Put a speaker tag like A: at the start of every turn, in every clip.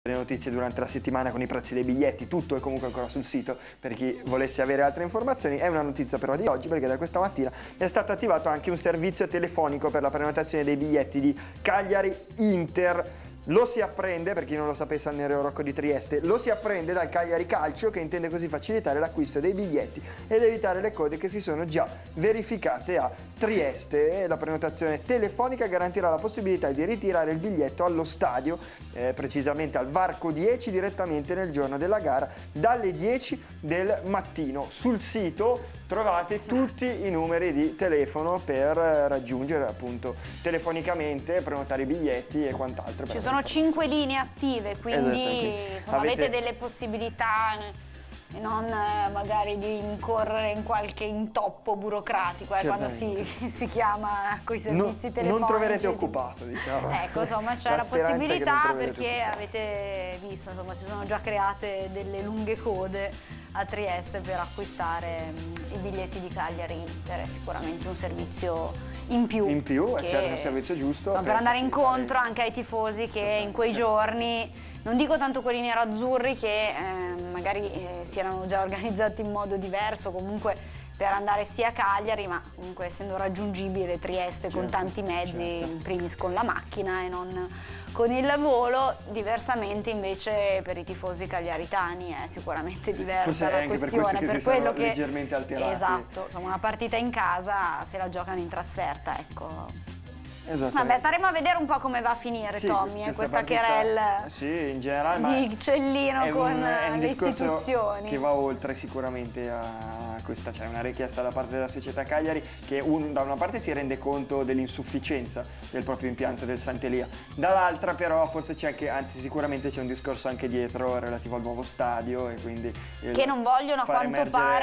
A: le notizie durante la settimana con i prezzi dei biglietti, tutto è comunque ancora sul sito per chi volesse avere altre informazioni. È una notizia però di oggi, perché da questa mattina è stato attivato anche un servizio telefonico per la prenotazione dei biglietti di Cagliari Inter. Lo si apprende, per chi non lo sapesse, al Nereo Rocco di Trieste, lo si apprende dal Cagliari Calcio, che intende così facilitare l'acquisto dei biglietti ed evitare le code che si sono già verificate a Trieste. La prenotazione telefonica garantirà la possibilità di ritirare il biglietto allo stadio, precisamente al Varco 10, direttamente nel giorno della gara, dalle 10 del mattino. Sul sito trovate tutti i numeri di telefono per raggiungere appunto telefonicamente, prenotare i biglietti e quant'altro.
B: Ci sono 5 linee attive, quindi insomma, avete delle possibilità e non magari di incorrere in qualche intoppo burocratico quando si chiama coi servizi telefonici.
A: Non troverete occupato, diciamo.
B: Ecco, insomma, c'è la possibilità, perché avete visto, insomma, si sono già create delle lunghe code a Trieste per acquistare i biglietti di Cagliari Inter. È sicuramente un servizio in più. In più,
A: certo, è un servizio giusto.
B: Per andare incontro anche ai tifosi che in quei giorni, non dico tanto quelli nerazzurri che magari si erano già organizzati in modo diverso, comunque per andare sia a Cagliari, ma comunque essendo raggiungibile Trieste con tanti mezzi, in primis con la macchina e non con il volo. Diversamente invece per i tifosi cagliaritani è sicuramente diversa la questione, per quello che
A: leggermente alterati.
B: Esatto, insomma, una partita in casa se la giocano in trasferta, ecco.
A: Vabbè,
B: staremo a vedere un po' questa va a finire, Tommy, questa querella
A: in generale,
B: di Cellino con le istituzioni.
A: Che va oltre sicuramente a questa, c'è una richiesta da parte della società Cagliari che da una parte si rende conto dell'insufficienza del proprio impianto del Sant'Elia, dall'altra però forse c'è anche, anzi sicuramente c'è un discorso anche dietro relativo al nuovo stadio, e quindi che
B: non vogliono a quanto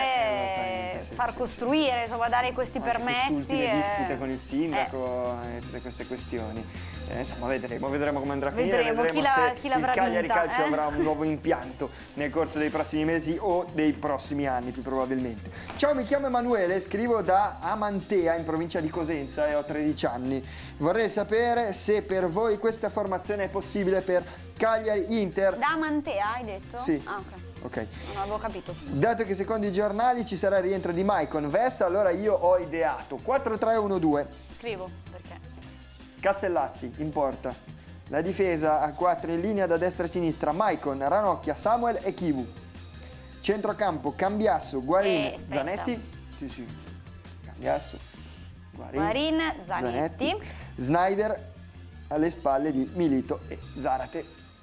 B: pare far costruire, insomma, dare questi permessi.
A: Le dispute con il sindaco e tutte queste questioni. Insomma, vedremo come andrà a finire, vedremo se il Cagliari Calcio avrà un nuovo impianto nel corso dei prossimi mesi o dei prossimi anni, più probabilmente. Ciao, mi chiamo Emanuele, scrivo da Amantea in provincia di Cosenza e ho 13 anni. Vorrei sapere se per voi questa formazione è possibile per Cagliari Inter.
B: Da Amantea hai detto?
A: Sì.
B: Ah,
A: ok.
B: Non avevo capito, scusa.
A: Dato che secondo i giornali ci sarà il rientro di Maicon Vess, allora io ho ideato 4-3-1-2.
B: Scrivo, perché?
A: Castellazzi in porta, la difesa a 4 in linea da destra a sinistra, Maicon, Ranocchia, Samuel e Chivu. Centrocampo, Cambiasso, Guarin, Zanetti. Sì, Cambiasso,
B: Guarin, Zanetti.
A: Snyder alle spalle di Milito e Zarate.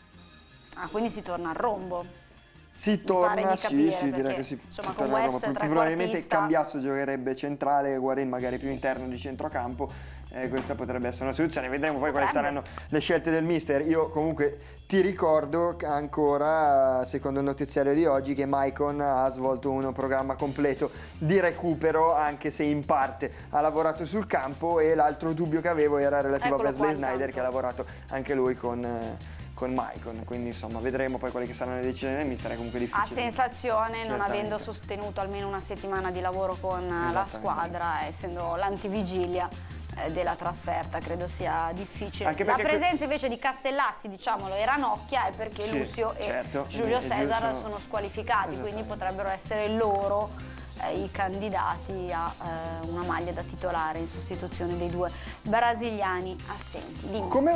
B: Ah, quindi si torna al rombo.
A: Si torna, sì, direi che
B: insomma, con West
A: probabilmente Cambiasso giocherebbe centrale, Guarin magari più interno di centrocampo. Questa potrebbe essere una soluzione, vedremo poi quali saranno le scelte del mister. Io comunque ti ricordo ancora, secondo il notiziario di oggi, che Maicon ha svolto un programma completo di recupero, anche se in parte ha lavorato sul campo, e l'altro dubbio che avevo era relativo a Wesley Snyder, che ha lavorato anche lui con Maicon, quindi insomma vedremo poi quelle che saranno le decisioni del mister. È comunque difficile.
B: A sensazione, non avendo sostenuto almeno una settimana di lavoro con la squadra, essendo l'antivigilia della trasferta, credo sia difficile. La presenza invece di Castellazzi, diciamolo, e Ranocchia è perché Lucio e Giulio Cesar sono squalificati, quindi potrebbero essere loro i candidati a una maglia da titolare in sostituzione dei due brasiliani assenti. Dimmi.
A: Come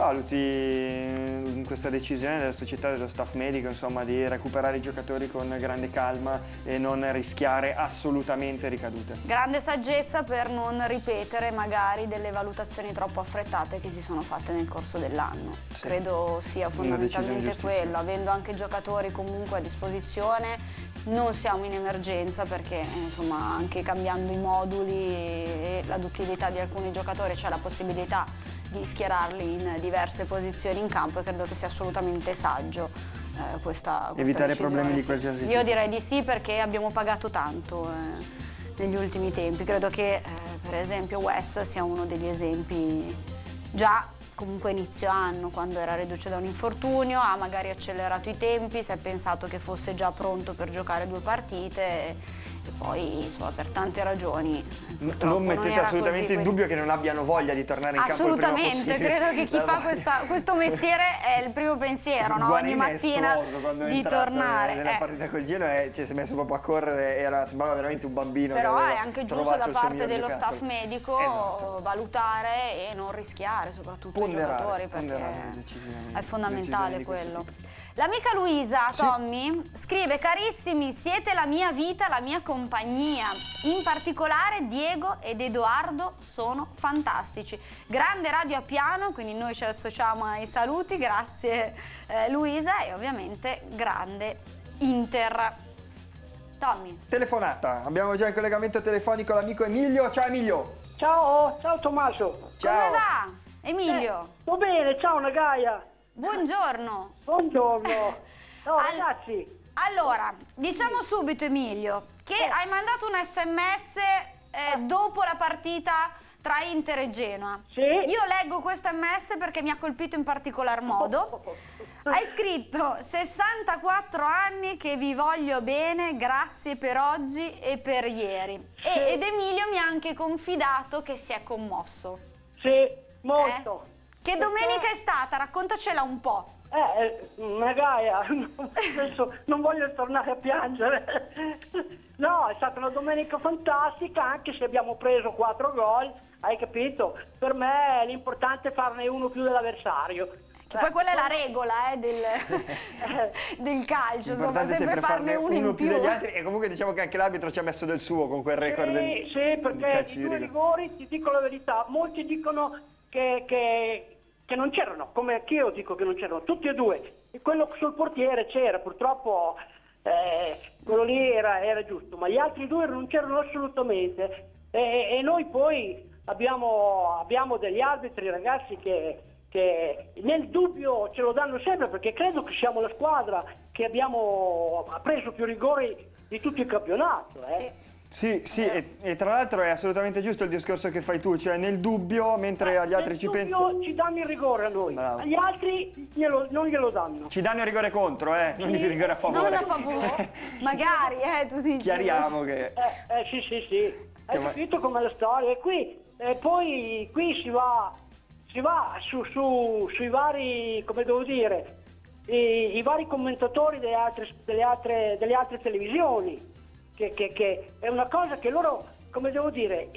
A: valuti questa decisione della società, dello staff medico, insomma, di recuperare i giocatori con grande calma e non rischiare assolutamente ricadute?
B: Grande saggezza per non ripetere magari delle valutazioni troppo affrettate che si sono fatte nel corso dell'anno. Credo sia fondamentalmente quello, avendo anche giocatori comunque a disposizione. Non siamo in emergenza perché insomma, anche cambiando i moduli e la duttilità di alcuni giocatori c'è la possibilità di schierarli in diverse posizioni in campo, e credo che sia assolutamente saggio questa
A: evitare problemi di qualsiasi tipo.
B: Io direi di sì, perché abbiamo pagato tanto negli ultimi tempi. Credo che per esempio Wes sia uno degli esempi già comunque inizio anno, quando era reduce da un infortunio, ha magari accelerato i tempi, si è pensato che fosse già pronto per giocare 2 partite e poi insomma per tante ragioni
A: non mettete assolutamente in dubbio che non abbiano voglia di tornare in campo il prima possibile.
B: Assolutamente, credo che chi fa questo mestiere è il primo pensiero, no? Ogni mattina di tornare.
A: Nella partita col Genoa si è messo proprio a correre, sembrava veramente un bambino.
B: Però è anche giusto da parte dello staff medico
A: esatto,
B: valutare e non rischiare, soprattutto i giocatori, perché è fondamentale quello. L'amica Luisa, Tommy, scrive: carissimi, siete la mia vita, la mia compagnia. In particolare Diego ed Edoardo sono fantastici. Grande radio a piano, quindi noi ci associamo ai saluti, grazie Luisa, e ovviamente grande Inter. Tommy.
A: Telefonata, abbiamo già in collegamento telefonico l'amico Emilio. Ciao Emilio.
C: Ciao Tommaso.
B: Ciao. Come va, Emilio?
C: Sto bene, ciao Nagaia.
B: Buongiorno.
C: Buongiorno. No, ragazzi.
B: Allora, diciamo subito Emilio che hai mandato un SMS dopo la partita tra Inter e Genoa.
C: Sì.
B: Io leggo questo SMS perché mi ha colpito in particolar modo. Hai scritto: 64 anni che vi voglio bene, grazie per oggi e per ieri.
C: Sì.
B: Ed Emilio mi ha anche confidato che si è commosso.
C: Sì, molto.
B: Che domenica è stata? Raccontacela un po'.
C: Nagaia, non voglio tornare a piangere. No, è stata una domenica fantastica, anche se abbiamo preso 4 gol, hai capito? Per me l'importante è farne uno più dell'avversario.
B: Che poi quella è la regola del calcio, insomma, sempre farne uno in più
A: degli altri, e comunque diciamo che anche l'arbitro ci ha messo del suo con quel record.
C: Sì, perché i 2 rigori, ti dico la verità, molti dicono che non c'erano, come anch'io dico che non c'erano, tutti e 2. E quello sul portiere c'era, purtroppo quello lì era giusto, ma gli altri 2 non c'erano assolutamente. E noi poi abbiamo degli arbitri, ragazzi, che nel dubbio ce lo danno sempre, perché credo che siamo la squadra che ha preso più rigori di tutto il campionato.
A: Sì, e tra l'altro è assolutamente giusto il discorso che fai tu, cioè nel dubbio, mentre agli altri ci pensano.
C: Ci danno il rigore a noi,
A: bravo,
C: agli altri non glielo danno.
A: Ci danno il rigore contro, non il rigore a favore.
B: Non a favore, magari, tu dici.
A: Chiariamo che...
C: Sì, hai capito com'è la storia? E qui, poi qui si va sui vari, come devo dire, i vari commentatori delle altre televisioni. Che è una cosa che loro, come devo dire,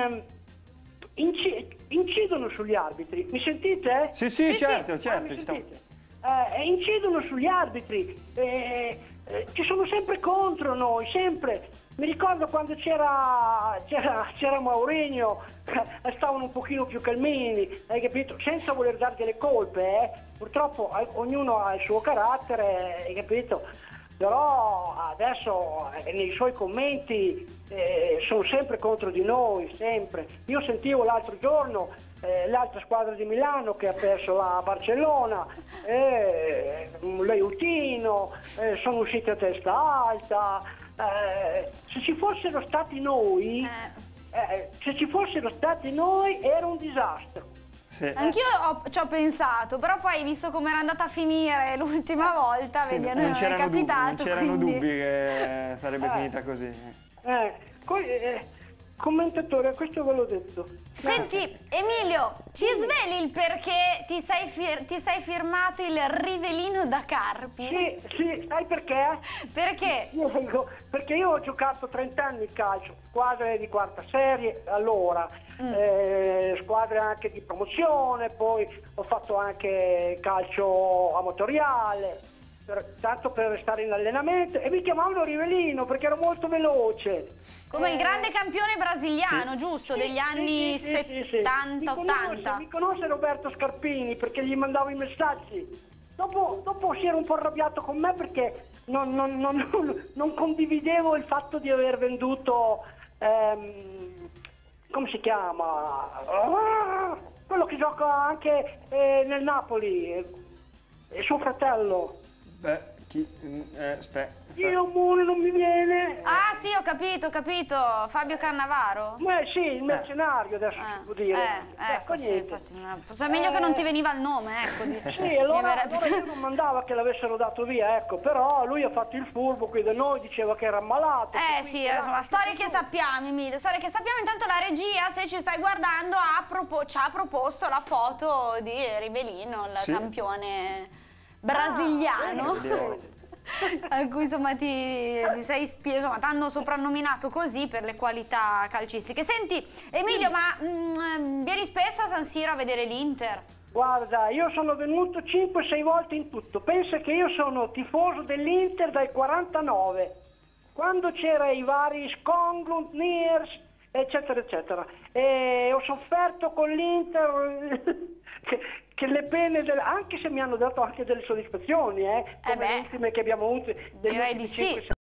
C: incidono sugli arbitri. Mi sentite?
A: Sì, certo.
C: Incidono sugli arbitri, ci sono sempre contro noi, sempre. Mi ricordo quando c'era Mourinho, stavano un pochino più calmini, hai capito? Senza voler dargli le colpe, purtroppo ognuno ha il suo carattere, hai capito? Però adesso nei suoi commenti sono sempre contro di noi, sempre. Io sentivo l'altro giorno l'altra squadra di Milano che ha perso la Barcellona, l'Aiutino, sono usciti a testa alta. Se ci fossero stati noi, era un disastro.
A: Sì.
B: Anch'io ci ho pensato, però poi visto come era andata a finire l'ultima volta, vedi, a noi non è capitato.
A: Non c'erano dubbi che sarebbe finita così.
C: Commentatore, questo ve l'ho detto.
B: Senti, Emilio, ci sveli il perché ti sei firmato il Rivellino da Carpi?
C: Sì, sai perché?
B: Perché?
C: Perché io ho giocato 30 anni in calcio, squadre di quarta serie, allora, squadre anche di promozione, poi ho fatto anche calcio amatoriale, tanto per restare in allenamento, e mi chiamavano Rivellino perché ero molto veloce.
B: Come il grande campione brasiliano, giusto? Degli anni 70-80.
C: Mi conosce Roberto Scarpini perché gli mandavo i messaggi. Dopo si era un po' arrabbiato con me perché non condividevo il fatto di aver venduto, come si chiama? Quello che gioca anche nel Napoli, suo fratello.
A: Aspetta.
C: Io Muro non mi viene.
B: Ah sì, ho capito, Fabio Cannavaro?
C: Sì, il mercenario adesso si può dire.
B: Ecco, sì, infatti, forse è meglio che non ti veniva il nome, ecco.
C: Sì, allora io non mandava che l'avessero dato via, ecco, però lui ha fatto il furbo qui da noi, diceva che era ammalato.
B: Sì, insomma, storie che sappiamo, Emilio, storie che sappiamo. Intanto la regia, se ci stai guardando, ci ha proposto la foto di Rivellino, il campione brasiliano. A cui insomma ti sei ispirato, insomma ti hanno soprannominato così per le qualità calcistiche. Senti Emilio, ma vieni spesso a San Siro a vedere l'Inter?
C: Guarda, io sono venuto 5-6 volte in tutto. Pensa che io sono tifoso dell'Inter dal 49, quando c'era i vari Skonglund, Niers, eccetera eccetera, e ho sofferto con l'Inter che le pene, anche se mi hanno dato anche delle soddisfazioni, come le ultime che abbiamo avuto.
B: Direi di sì.